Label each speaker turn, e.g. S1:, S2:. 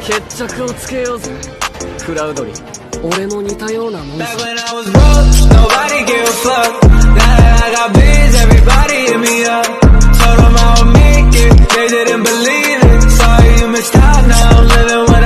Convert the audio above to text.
S1: 決着をつけようぜクラウドリー。俺も似たようなもんさ。
S2: Back when I was broke, nobody gave a fuck. Now that I got biz, everybody hit me up. Told them I would make it, they didn't believe it. Sorry you missed out, now I'm living